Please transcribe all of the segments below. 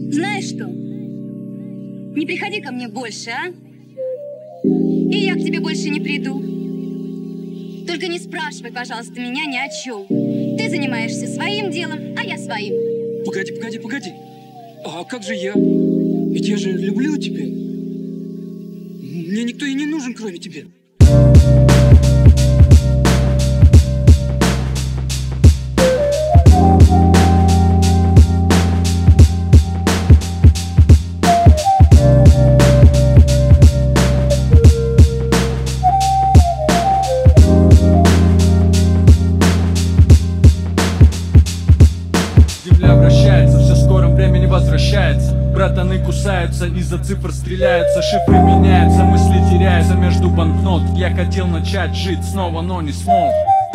Знаешь что? Не приходи ко мне больше, а? И я к тебе больше не приду. Только не спрашивай, пожалуйста, меня ни о чем. Ты занимаешься своим делом, а я своим. Погоди. А как же я? Ведь я же люблю тебя. Мне никто и не нужен, кроме тебя. Земля вращается, все в скором времени возвращается. Братаны кусаются, из-за цифр стреляются. Шифры меняются, мысли теряются между банкнот. Я хотел начать жить снова, но не смог.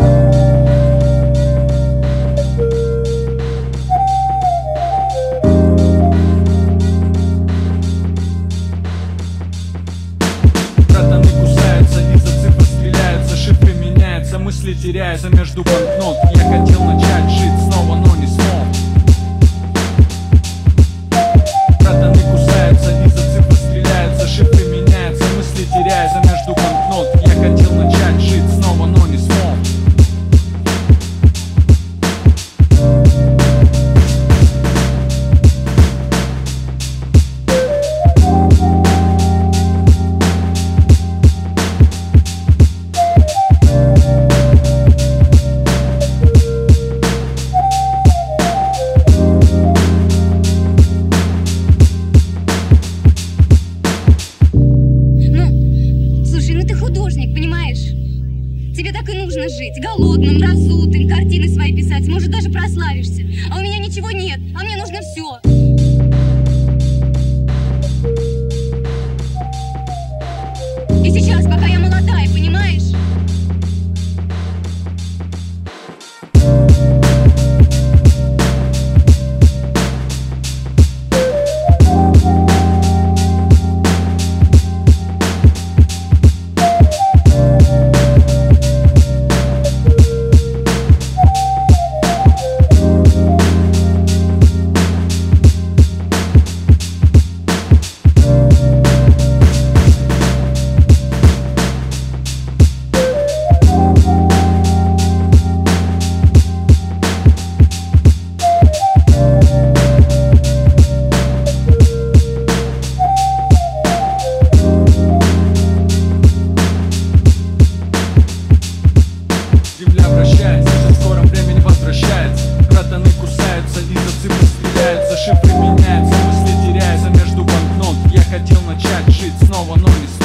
Братаны кусаются, из-за цифр стреляются. Шифры меняются, мысли теряются между банкнот. Я хотел начать жить снова, но не смог. Братаны кусаются, из-за цифр стреляются. Шифры меняются, мысли теряются между банкнот. Я хотел начать жить снова, но не смог. Тебе так и нужно жить, голодным, разутым, картины свои писать, может даже прославишься. А у меня ничего нет, а мне нужно все. И сейчас, пока я молодая, понимаешь? Земля вращается, все в скором времени возвращается. Братаны кусаются, из-за цифр стреляются. Шифры меняются, мысли теряются между банкнот. Я хотел начать жить снова, но не смог.